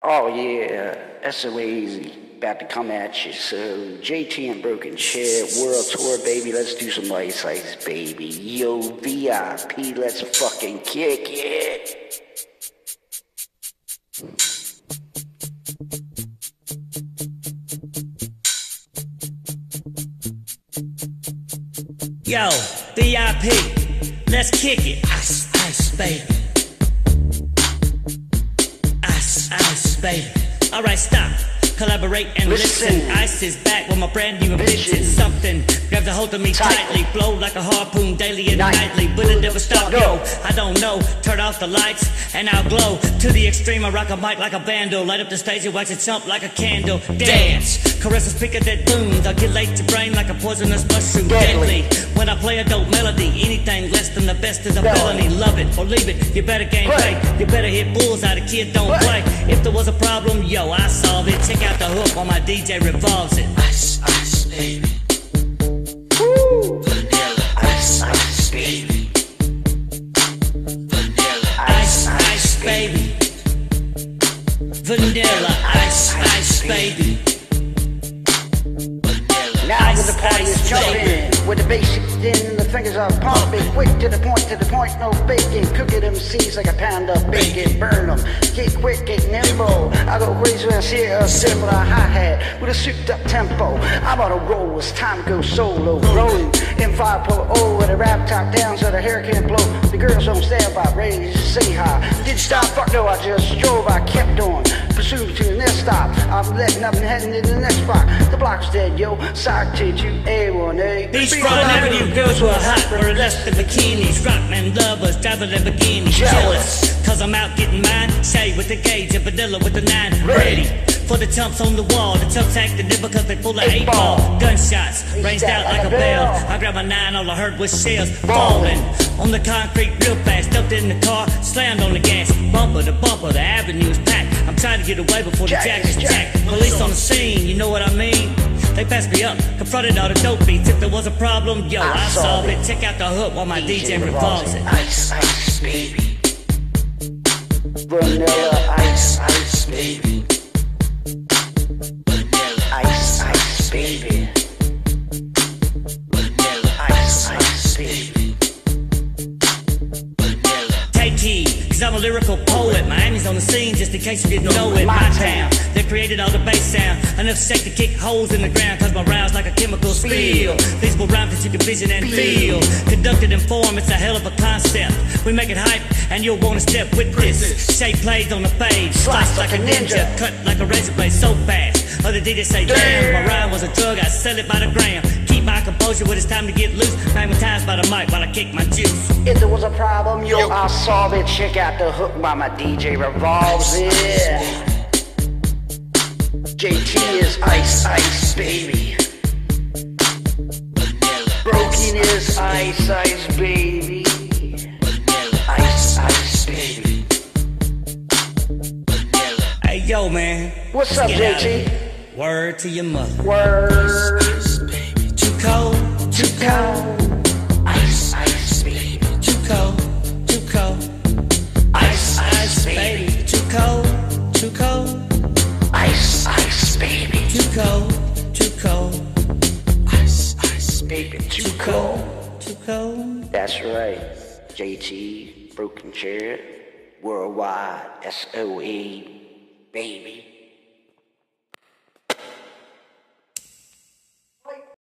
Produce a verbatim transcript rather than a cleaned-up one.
Oh yeah, that's so easy. About to come at you. So J T and Broken Chair World Tour, baby. Let's do some Ice Ice, baby. Yo, V I P, let's fucking kick it. Yo, V I P, let's kick it. Ice, ice, baby. Ice, ice, baby. Alright, stop. Collaborate and listen. listen. Ice is back with my brand new invention. Something grabs a hold of me tightly, flow like a harpoon daily and Night. nightly. But it never stop, Go. yo. I don't know. Turn off the lights and I'll glow to the extreme. I rock a mic like a vandal, light up the stage and wax it chump like a candle. Dance, caress a speaker that booms. Articulate your brain like a poisonous mushroom. Deadly. Deadly. When I play a dope melody, anything less than the best is a No. felony. Love it or leave it. You better game Play. play. You better hit bullseye. The kid don't Play. play. If there was a problem, yo, I solve it. Check out the hook while my D J revolves it. Ice, ice, baby. Woo. Vanilla, ice, ice, baby. Vanilla, Ice, ice, baby. Vanilla, ice, ice, baby. vanilla. Now Ice, with the party is ice, jumping, with the basics in, the fingers are pumping, quick to the point, to the point, no baking, cooking them seeds like a pound of bacon, burn them, get quick, get nimble. I go crazy when I see a cymbal, a hi-hat with a souped up tempo. I'm on a roll, it's time to go solo, rolling in five point oh with a rap top down so the hair can't blow. The girls don't stand by, ready to say hi. Didn't stop, fuck no, I just drove, I kept on, pursuing to the next stop. I'm letting up and heading to the next spot. The block's dead, yo, side to you, A one A. Beachfront Avenue girls were hot, were less than bikinis. Rockman lovers, driving Lamborghinis. Jealous. Cause I'm out getting mine. Shade with the gauge and vanilla with the nine. Ready for the chumps on the wall. The chumps acting it because they full of eight ball. Gunshots ranged out like a bell. I grabbed my nine, all I heard was shells falling on the concrete real fast. Jumped in the car, slammed on the gas. Bumper to bumper, the avenue is packed. I'm trying to get away before the Jack jack is is jack. jacked. Police on the scene, you know what I mean? They passed me up, confronted all the dope beats. If there was a problem, yo, I I solved solved it. it. Check out the hook while my D D J J revolves it. Ice, ice, baby. Vanilla ice, Ice, ice, baby. Vanilla, ice, ice, baby. vanilla, ice, ice, baby. Vanilla, Take heed, cause I'm a lyrical poet. Miami's on the scene, just in case you didn't know it. My My town. town, they created all the bass sound. Enough shake to kick holes in the ground, cause my rhymes like a chemical spill. Feasible rhymes that you can vision and feel. Conducted in form, it's a hell of a concept. We make it hype, and you'll wanna step with this. Shape plays on the page, slice like a ninja, cut like a razor blade so fast. Other D Js say, damn, my rhyme was a drug, I sell it by the gram. Keep my composure when it's time to get loose. Magnetized by the mic while I kick my juice. If there was a problem, yo, I'll solve it. Check out the hook while my D J revolves it. J T is ice, ice, baby. vanilla, Broken is ice, ice, baby. vanilla, Ice, ice, baby. vanilla. Hey, yo, man. What's up, Get J out T? of here. Word to your mother. Word. Ice, baby. Too cold, too cold. Ice, ice, baby. Too cold, too cold. Ice, ice, baby. Too cold, too cold. Ice, ice, baby. Too cold, too cold. Ice, ice, Baby, too Too cold. cold, too cold. That's right. J T, Broken Chair, Worldwide, S O E, baby.